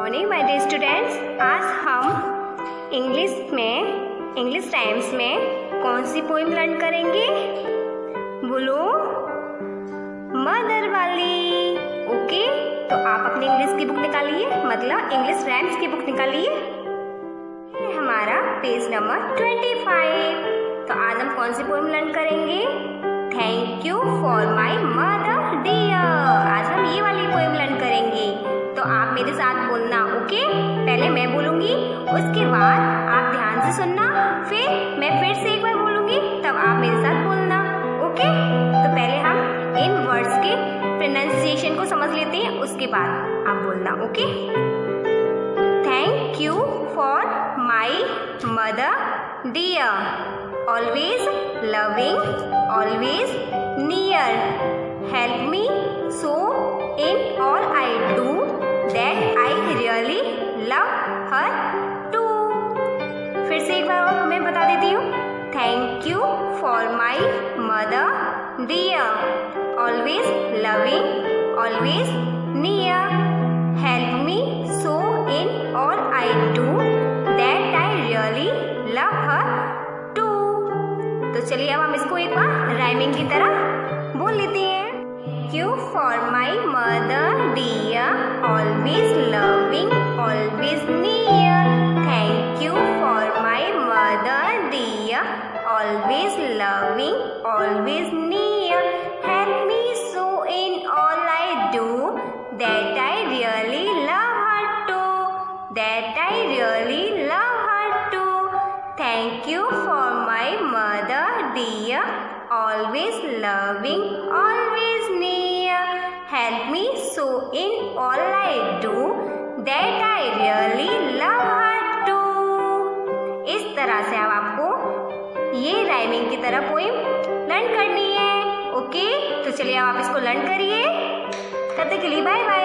Morning my dear students. आज हम English times में कौन सी पोइम लर्न करेंगे? बोलो, मदर वाली। ओके, तो आप अपनी इंग्लिश की बुक निकालिए, मतलब इंग्लिश राइम्स की बुक निकालिए। हमारा पेज नंबर 25। तो आज हम कौन सी पोइम लर्न करेंगे? Thank you for my mother dear. आज हम ये वाली पोइम लर्न करेंगे। तो आप मेरे साथ बोलना, ओके? पहले मैं बोलूंगी, उसके बाद आप ध्यान से सुनना, फिर मैं फिर से एक बार बोलूंगी, तब आप मेरे साथ बोलना, ओके? तो पहले हम इन वर्ड्स के प्रोनाउंसिएशन को समझ लेते हैं, उसके बाद आप बोलना, okay? Thank you for my mother dear, always loving, always near, help me so in all I do, that I really love her too। फिर से एक बार और मैं बता देती हूँ। Thank you for my mother dear, always loving, always near, help me so in all I do, that I really love her too। तो चलिए अब हम इसको एक बार राइमिंग की तरह बोल लेते हैं। Thank you for my mother dear, always loving, always near, thank you for my mother dear, always loving, always near, help me so in all I do, that I really love her too, that I really love her too, thank you for my mother dear, always loving, always near, help me so in all I do, that I really love her too। इस तरह से अब आपको ये rhyming की तरह poem learn करनी है, ओके? तो चलिए अब आप इसको लर्न करिए। तब तक के लिए बाय बाय।